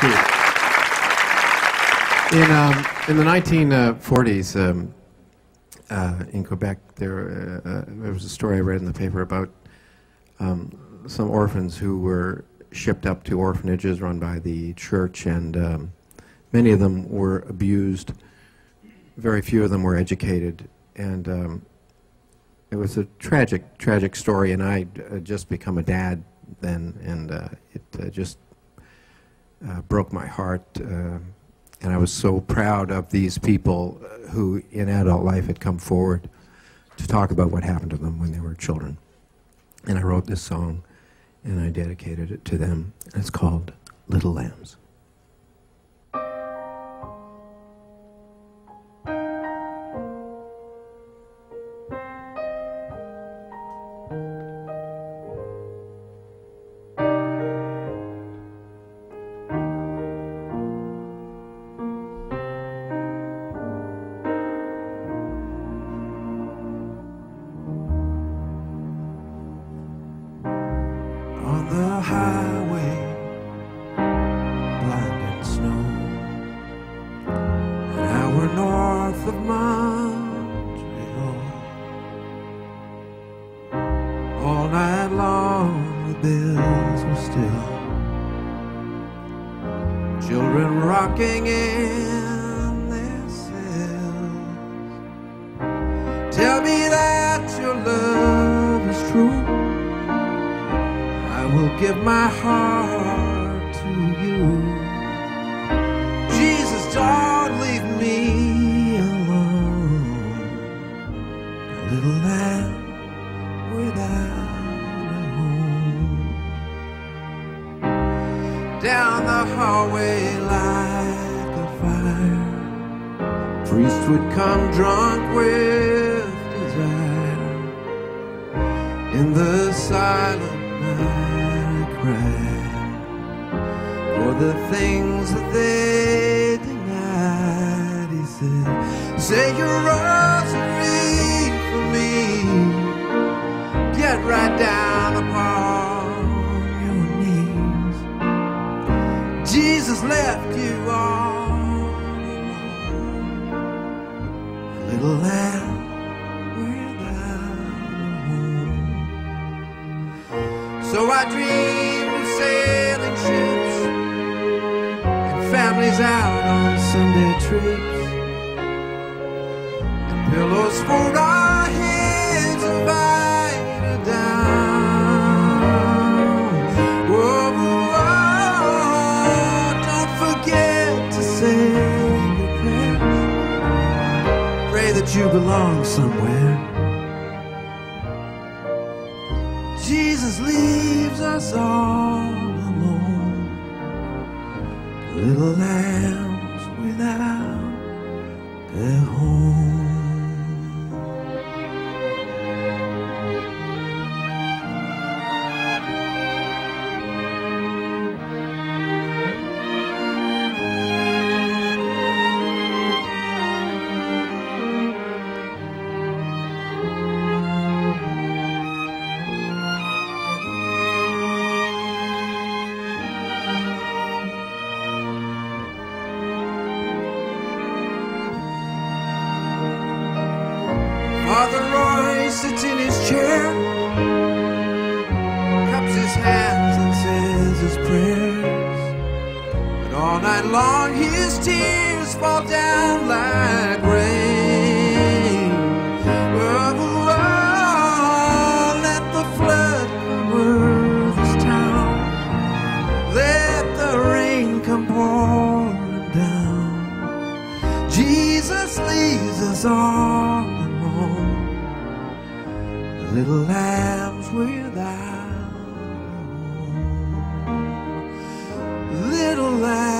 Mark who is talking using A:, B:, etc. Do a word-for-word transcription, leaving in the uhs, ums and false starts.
A: you. In, um, in the nineteen forties, um, uh, in Quebec, there, uh, uh, there was a story I read in the paper about um, some orphans who were shipped up to orphanages run by the church, and um, many of them were abused. Very few of them were educated, and um, it was a tragic, tragic story, and I'd uh, just become a dad then, and uh, it uh, just uh, broke my heart. Uh, and I was so proud of these people who, in adult life, had come forward to talk about what happened to them when they were children. And I wrote this song, and I dedicated it to them. It's called Little Lambs.
B: On the highway, blind and snow, an hour north of Montreal. All night long the bells were still, children rocking in their cells. Tell me that your love is true, I will give my heart to you. Jesus, don't leave me alone, a little lamb without a home. Down the hallway like a fire, priest would come drunk with desire. In the silent night cry for the things that they denied. He said, say your rosary for me, get right down upon your knees. Jesus left you all alone, a little lamb without a home. So I dreamed of sailing ships and families out on Sunday trips, and pillows for our heads invited down. Whoa, whoa, don't forget to say your prayers. Pray that you belong somewhere. Jesus leaves us all alone, little lambs without a home. Father Roy sits in his chair, cups his hands and says his prayers, but all night long his tears fall down like rain. Oh, oh, let the flood cover this town, let the rain come pouring down. Jesus leaves us all, little lambs without a home, little lambs.